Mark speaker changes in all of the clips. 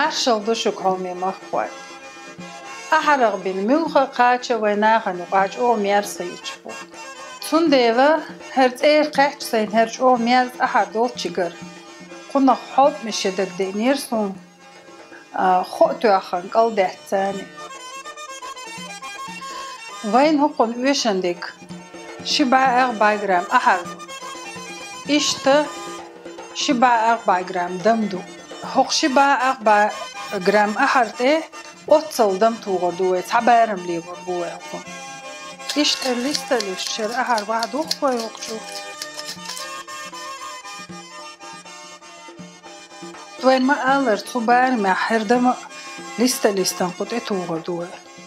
Speaker 1: أرشل دوشك هومي مخوي أحرق بالموخة قاچة ويناغا نقاچ أو ميرسي يجفو تنديفا هرت قاچ سين هرش أو ميرس أحر دول چيگر قنا حب مشدك دينيرسون خؤتو أخن قل دهتاني وين هقن ويشندك شبع 4 جرام أحر إشتا شبع 4 جرام دمدو هق شبع 4 جرام أحرته أتصل دم توغدوه تعبارم لي غربوه هقن إشتا لستا لشر أحر واحد وقوه وقشو وين ما ألر تبار ما حردم لستا نقطع توغدوه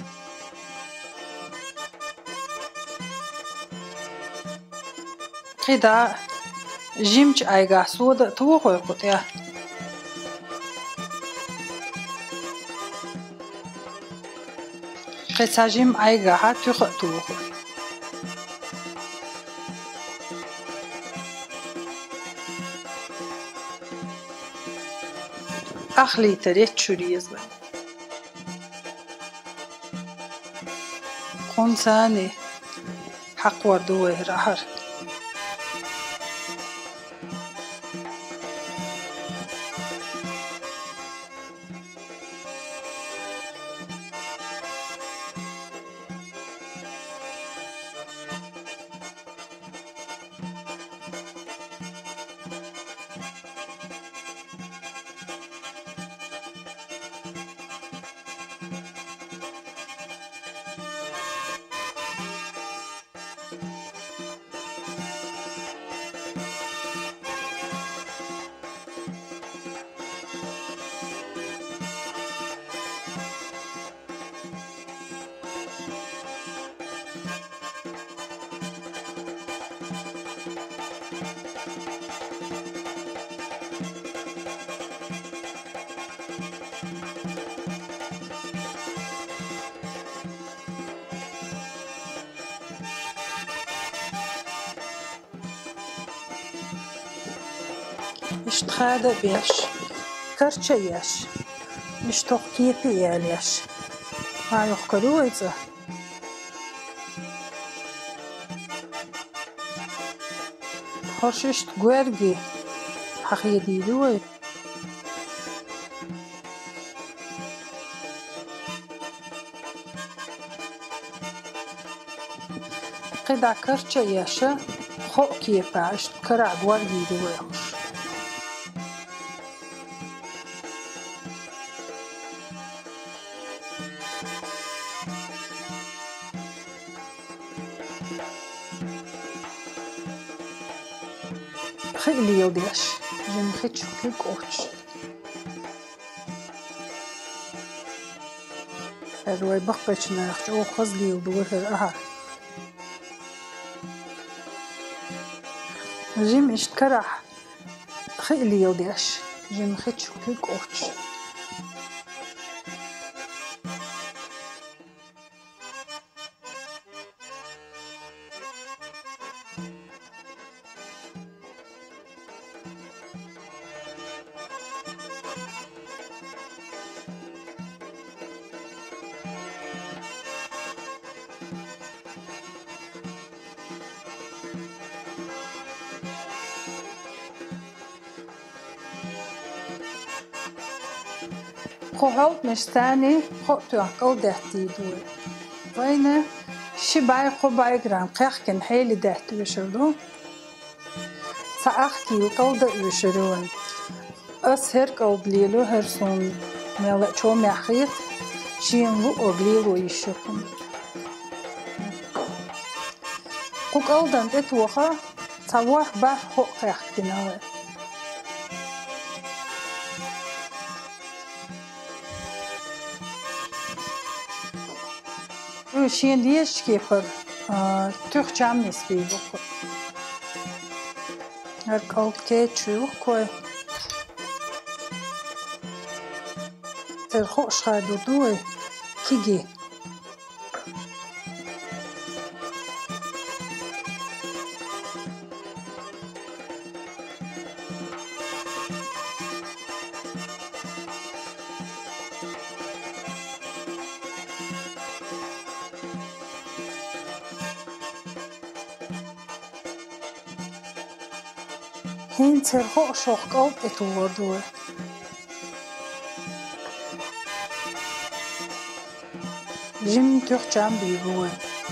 Speaker 1: كده جيمج أيغا سودا توغوه قطع قصة جيم أيغا هاتوغ توغوه أخلي تريت شوريز بني خونساني حق وردوه رحر اشتخاده بيش كرچيش اشتوقي بياليش ما يخكلوه إذا خرششت قوارجي حقي ديدوه قدا كرچيش خوكي باش كرع قوارجي دوه خيلي يوديش جم خيتشو كيك اوتش الواي بقيتش ناخش او خزلي يودوه الأهر جم اشتكرح خيلي يوديش جم خيتشو كيك اوتش خوهوت مشتاني خوتو عقل دهتي دوي وين شبعي قبعي جرام قيخكن حيلي دهتي وشردو سأحكي وقل دهتي وشرون أسهر قل بليلو هرسون ميلا شو محيط شين لو أغليلو يشكم قل دهت اتوخا تواح بح حق قيخكناوي شين ليش كيفر تخشام نسبي بكو هالكولد كيتشو كوي ترخوش خادو دوي كيجي هين ترخو شوق أو بتوردوه جيم تخجم بيروه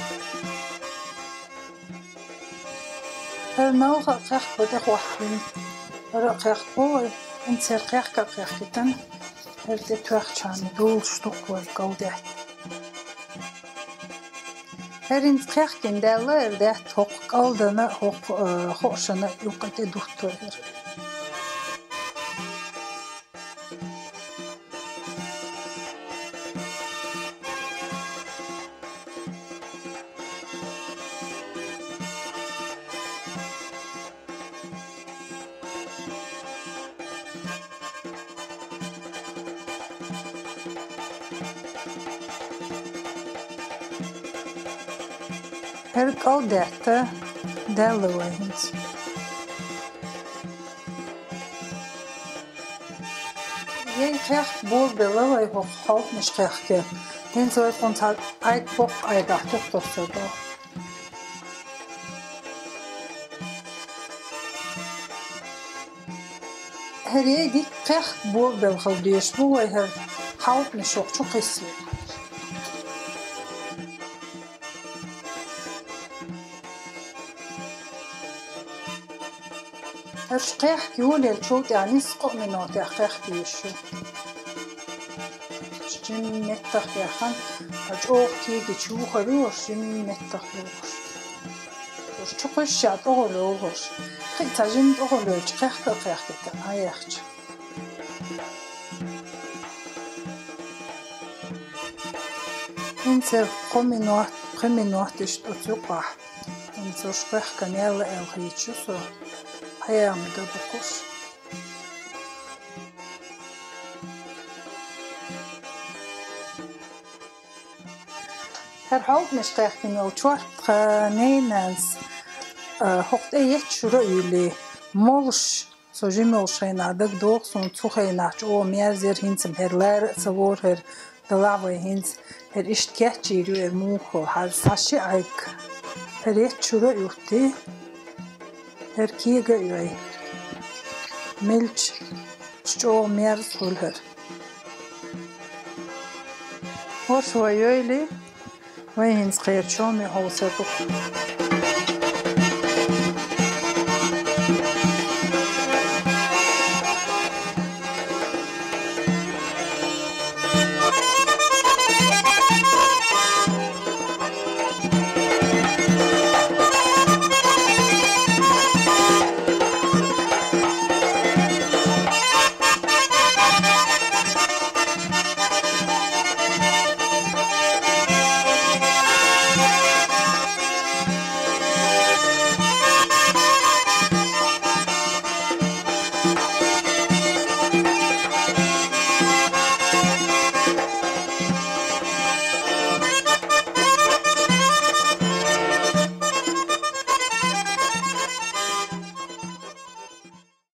Speaker 1: هالنوع قيق بدخ وحين رقيق بوي انت رقيق كقيق كتن هالتي تخجم دول شتوق والقودة هرين قيق كندالة ارده توق قودنا خوشنا يوقت دوتوه هر قودة دالة هنت ين قيق بور بلاوي هو خالق مش قيق كي هنت وي قنطال ايك بوق ايدا تخطو صدا هري دي قيق بور بالخل ديش بو وي هر خالق مش وقتو قيسي هرش قيق كيولي الشوط يعني سقو منو تحقيق ديشو جيم متخ يخن هجوق تيجي تشوخ روش جيم متخ روش روش تقش شاد أغلو روش خيطة جيم أغلو قيق كتا هايخش انت قمنوات تشتوقع انت شقيق كنيال الغيتشو سو هيا مدبقوش هر حوض نشقيق كنيو تشوارت نينانس هقت ايت شروع يلي مولش سوجي مولشين عدك دوغ سون تسوخي ناچ او ميرزير هنسم هر لار سوور هر دلاوي هنس هر اشتكيت جيرو هر موخو هر ساشي عيك هر ايت شروع يوتي هر كيغا يوي ملچ شو ميرز هولهر هو شو يويلي وين هنس خير شو مي هو سبق